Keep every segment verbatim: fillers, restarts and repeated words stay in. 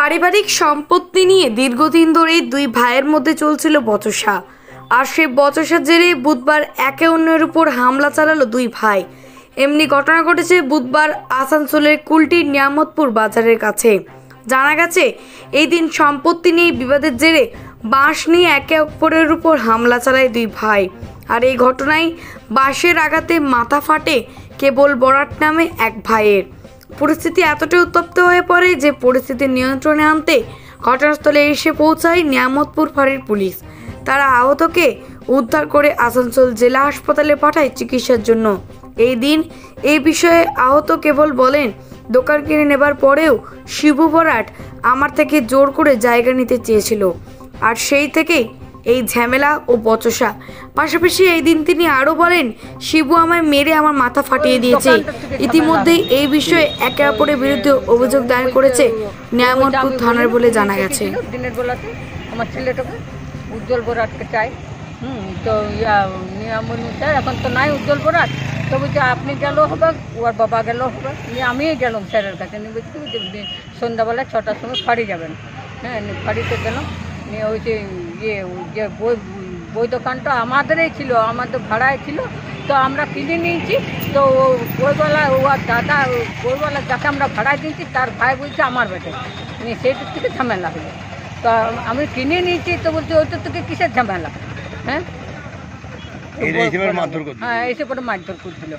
পারিবারিক সম্পত্তি নিয়ে দীর্ঘদিন ধরে দুই ভাইয়ের মধ্যে চলছিল বচসা। আর সেই বচসার জেরে বুধবার একে অন্যের উপর হামলা চালালো দুই ভাই। এমনি ঘটনা ঘটেছে বুধবার আসানসোলের কুলটির নিয়ামতপুর বাজারের কাছে। জানা গেছে এই দিন সম্পত্তি নিয়ে বিবাদের জেরে বাঁশ নিয়ে একে অপরের উপর হামলা চালায় দুই ভাই। আর এই ঘটনায় বাঁশের আঘাতে মাথা ফাটে কেবল বরাট নামে এক ভাইয়ের। পরিস্থিতি এতটাই উত্তপ্ত হয়ে পড়ে যে পরিস্থিতি নিয়ন্ত্রণে আনতে ঘটনাস্থলে এসে পৌঁছায় নিয়ামতপুর ফাঁড়ির পুলিশ। তারা আহতকে উদ্ধার করে আসানসোল জেলা হাসপাতালে পাঠায় চিকিৎসার জন্য। এই দিন এই বিষয়ে আহত কেবল বলেন, দোকান কিনে নেবার পরেও শিবু বরাট আমার থেকে জোর করে জায়গা নিতে চেয়েছিল, আর সেই থেকেই এই ঝামেলা ও বচসা। পাশাপাশি এই দিন তিনি আরও বলেন, শিবু আমায় মেরে আমার মাথা ফাটিয়ে দিয়েছে। ইতিমধ্যেই এই বিষয়ে একে অপরের বিরুদ্ধে অভিযোগ দায়ের করেছে নিয়ামতপুর থানার বলে জানা গেছে। দিনের বেলাতে আমার ছেলেটাকে উজ্জ্বল বরাটকে চাই, হুম তো ইয়া নিয়ামত এখন তো নাই উজ্জ্বল বরাট, তো বলছে আপনি গেলেও হবে, ওর বাবা গেলেও হবে। নিয়ে আমিই গেলাম স্যারের কাছে, নিয়ে বলছি যে সন্ধ্যাবেলা ছটার সময় ফাড়ি যাবেন। হ্যাঁ ফাড়িতে গেলাম, নিয়ে ওই যে ইয়ে যে বই বই দোকানটা আমাদেরই ছিল, আমাদের ভাড়ায় ছিল, তো আমরা কিনে নিয়েছি। তো ও বইওয়ালা ও আর দাদা বইওয়ালা যাকে আমরা ভাড়ায় দিয়েছি তার ভাই বলছে আমার বেটে, নিয়ে সেইটার থেকে ঝামেলা হলো। তো আমি কিনে নিয়েছি, তো বলছি ওইটার থেকে কিসের ঝামেলা? হ্যাঁ হ্যাঁ এসে পরে মারধর করছিল।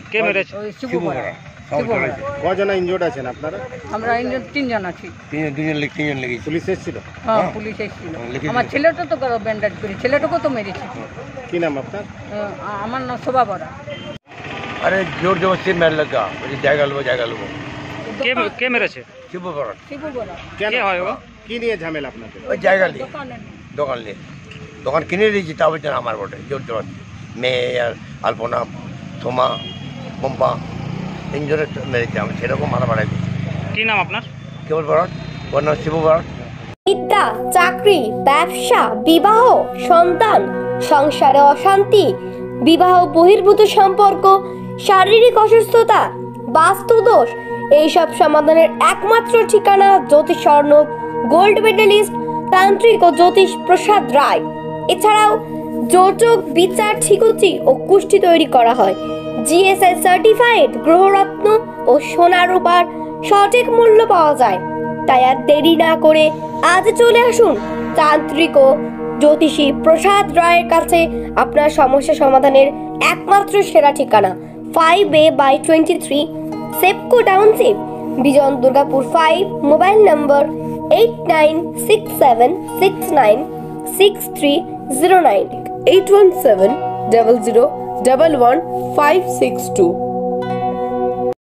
কজনা ইনজোর্ড আছেন আপনারা? আমরা ইনজোর্ড তিনজন আছি। তিনজন লেগেছে। পুলিশ এসেছিল? হ্যাঁ পুলিশ এসেছিল। আমার ছেলেটা তো ব্যান্ডেজ করে, ছেলেটাকেও তো মেরেছে। কি নাম আপনার? আমার নাম শোভা বরা। আরে জোর জবরদস্তি মেরে লাগা, ওই জায়গা লোবো জায়গা লোবো। কে কে মেরেছে? শিবু বরা। শিবু বরা। কে হয় ও? কি নিয়ে ঝামেলা আপনাদের? ওই জায়গা নিয়ে, দোকান নিয়ে। দোকান কিনে দিয়েছি, তা বলছেন আমার বটে জোর জবরদস্তি। মেয়ে আর আলপনা, থোমা, পম্পা তিনজনের মেরেছে, আমি সেরকম মাথা বাড়াই দিচ্ছি। কি নাম আপনার? কেবল বরাট, ওর নাম শিবু বরাট। বিদ্যা, চাকরি, ব্যবসা, বিবাহ, সন্তান, সংসারে অশান্তি, বিবাহ বহির্ভূত সম্পর্ক, শারীরিক অসুস্থতা, বাস্তুদোষ, এইসব সমাধানের একমাত্র ঠিকানা জ্যোতিষ স্বর্ণব গোল্ড মেডেলিস্ট তান্ত্রিক ও জ্যোতিষ প্রসাদ রায়। এছাড়াও যোজক, বিচার, ঠিকুচি ও কুষ্টি তৈরি করা হয়। জিএসআই সার্টিফাইড গ্রহরত্ন ও সোনা রূপার সঠিক মূল্য পাওয়া যায়। তাই আর দেরি না করে আজ চলে আসুন তান্ত্রিক ও জ্যোতিষী প্রসাদ রায়ের কাছে। আপনার সমস্যা সমাধানের একমাত্র সেরা ঠিকানা five A by twenty three Sepco township, বিজন Durgapur five. Mobile number eight nine six seven six nine six three zero nine, eight one seven double zero double one five six two.